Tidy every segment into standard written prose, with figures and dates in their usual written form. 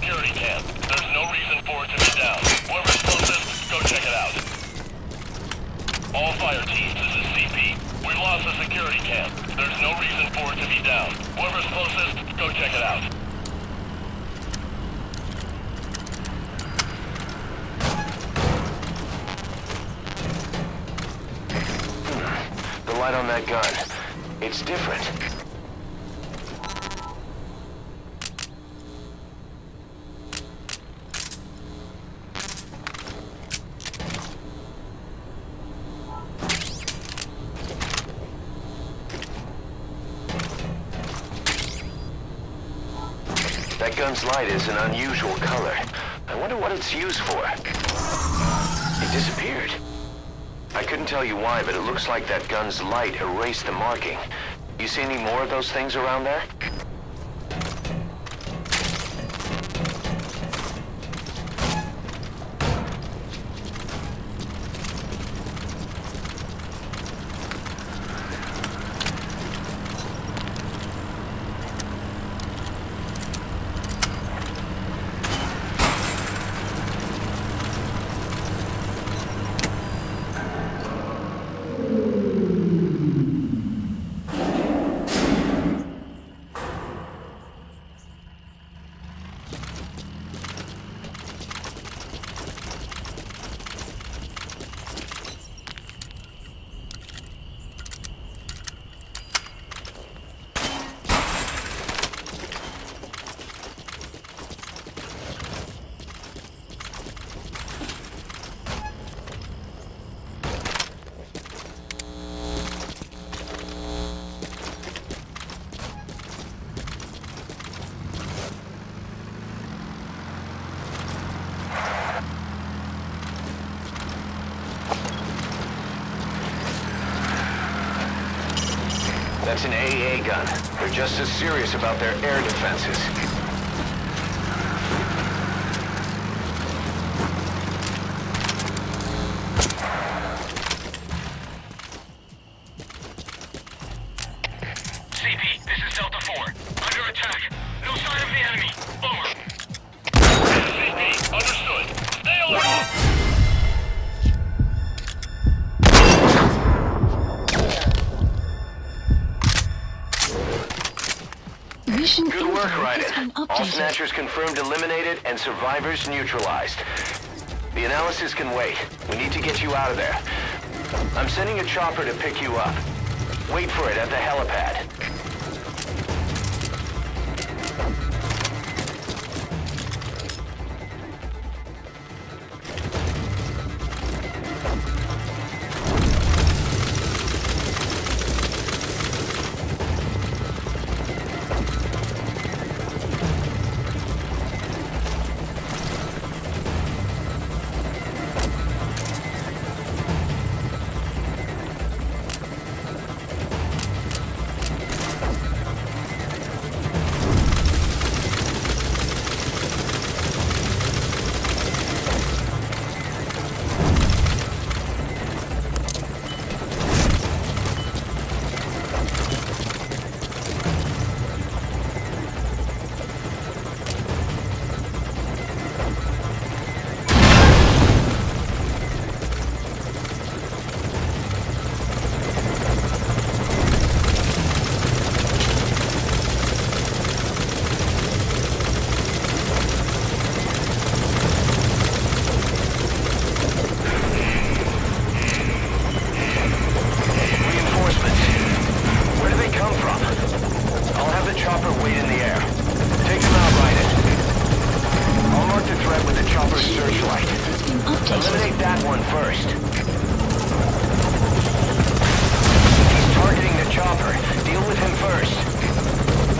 security cam. There's no reason for it to be down. Whoever's closest, go check it out. All fire teams, this is CP. We lost the security cam. There's no reason for it to be down. Whoever's closest, go check it out. The light on that gun. It's different. That gun's light is an unusual color. I wonder what it's used for. It disappeared. I couldn't tell you why, but it looks like that gun's light erased the marking. You see any more of those things around there? That's an AA gun. They're just as serious about their air defenses. CP, this is Delta 4. Under attack. No sign of the enemy. Over. CP, understood. Stay alert. Good work, Raiden. All Snatchers confirmed eliminated and survivors neutralized. The analysis can wait. We need to get you out of there. I'm sending a chopper to pick you up. Wait for it at the helipad. Eliminate that one first. He's targeting the chopper. Deal with him first.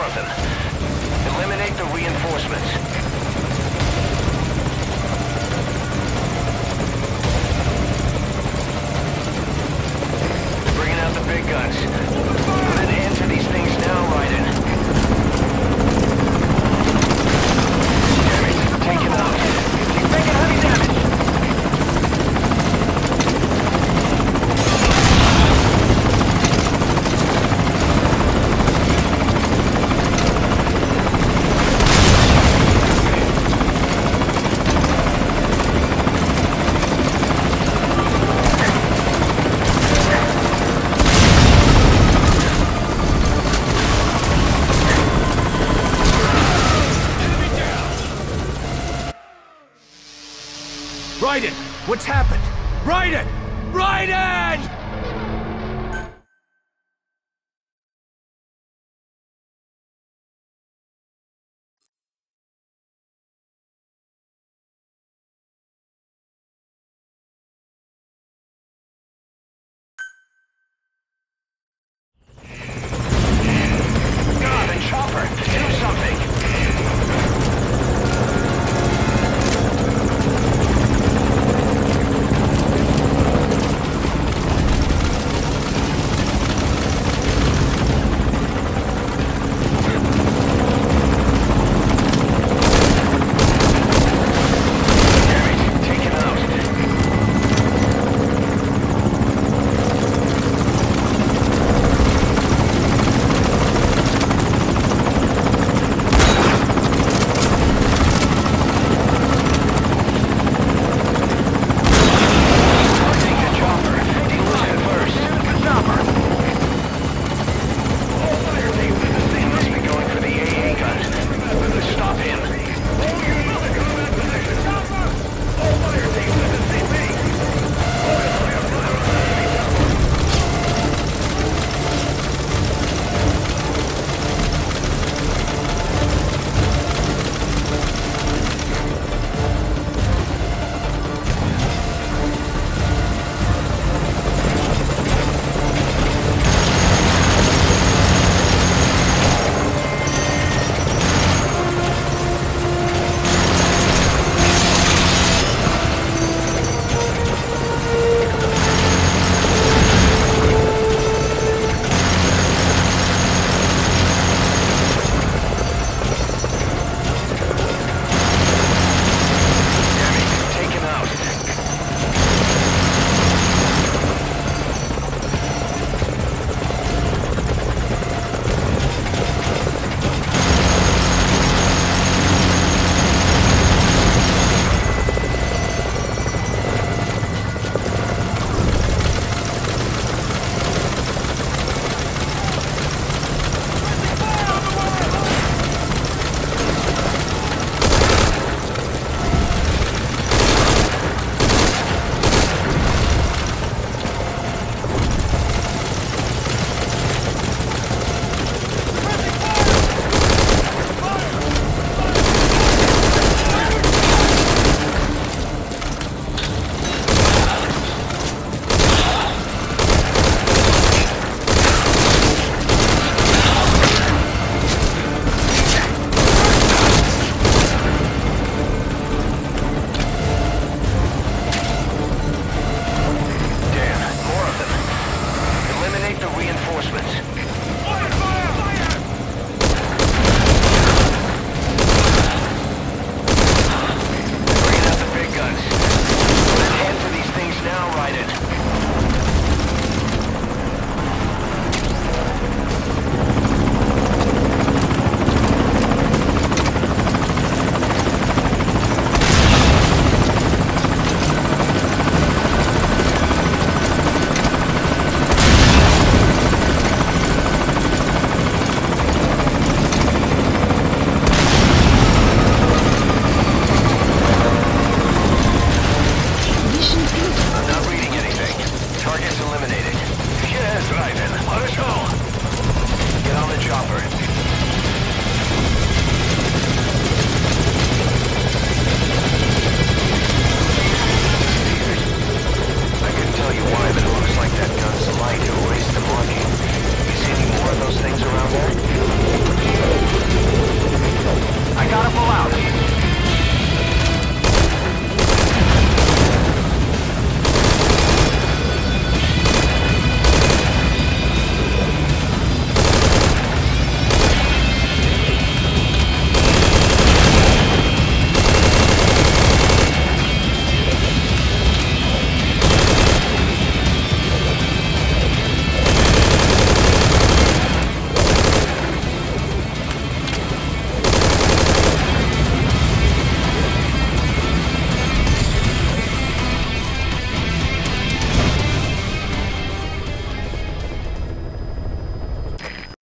something. Eliminate the reinforcements. They're bringing out the big guns. Put an end to these things now, Raiden. Damn it, take him out. He's taking heavy damage. Raiden! What's happened? Raiden! Raiden! God, the chopper! Do something!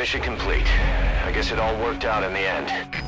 Mission complete. I guess it all worked out in the end.